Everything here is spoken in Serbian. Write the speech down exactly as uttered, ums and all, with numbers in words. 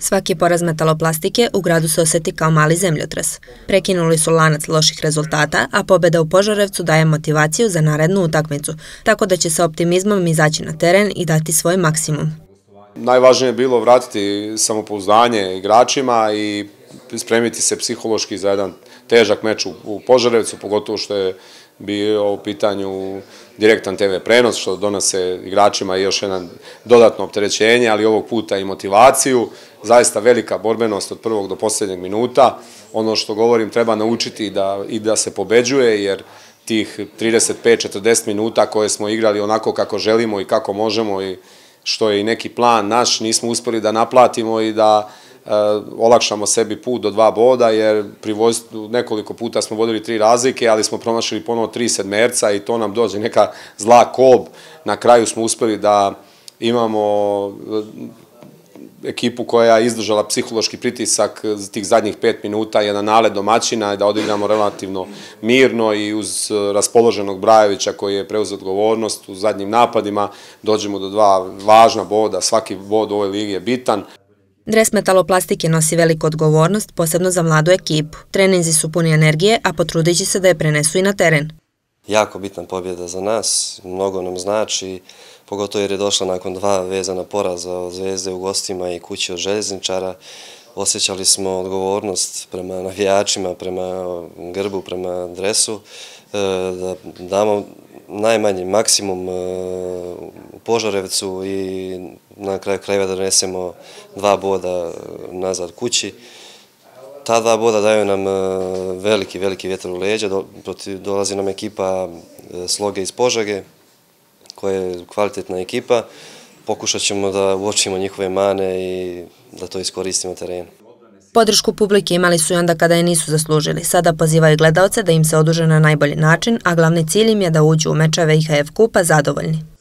Svaki poraz Metaloplastike u gradu se oseti kao mali zemljotres. Prekinuli su lanac loših rezultata, a pobjeda u Požarevcu daje motivaciju za narednu utakmicu, tako da će sa optimizmom izaći na teren i dati svoj maksimum. Najvažnije je bilo vratiti samopouzdanje igračima i spremiti se psihološki za jedan težak meč u Požarevcu, pogotovo što je bio u pitanju direktan te ve prenos, što donose igračima još jedan dodatno opterećenje, ali ovog puta i motivaciju. Zaista velika borbenost od prvog do posljednjeg minuta. Ono što govorim, treba naučiti da, i da se pobeđuje, jer tih trideset pet do četrdeset minuta koje smo igrali onako kako želimo i kako možemo i što je i neki plan naš, nismo uspjeli da naplatimo i da e, olakšamo sebi put do dva boda, jer pri vojstvu nekoliko puta smo vodili tri razlike, ali smo promašili ponovo tri sedmerca i to nam dođe neka zla kob. Na kraju smo uspjeli da imamo ekipu koja je izdržala psihološki pritisak tih zadnjih pet minuta, jedan nalet domaćina i da odigramo relativno mirno i uz raspoloženog Brajevića koji je preuzeo odgovornost u zadnjim napadima dođemo do dva važna boda, svaki bod u ovoj ligi je bitan. Dres Metaloplastike nosi veliku odgovornost, posebno za mladu ekipu. Treninzi su puni energije, a potrudit će se da je prenesu i na teren. Jako bitna pobjeda za nas, mnogo nam znači, pogotovo jer je došla nakon dva vezana poraza od Zvezde u gostima i kući od Željezničara. Osjećali smo odgovornost prema navijačima, prema grbu, prema dresu, da damo najmanji maksimum u Požarevcu i na kraju krajeva da donesemo dva boda nazad kući. Ta dva boda daju nam veliki, veliki vjetar u leđa, dolazi nam ekipa Sloge iz Požege, koja je kvalitetna ekipa. Pokušat ćemo da uočimo njihove mane i da to iskoristimo na terenu. Podršku publike imali su i onda kada je nisu zaslužili. Sada pozivaju gledaoce da im se oduže na najbolji način, a glavni cilj im je da uđu u mečeve i ha ef kupa zadovoljni.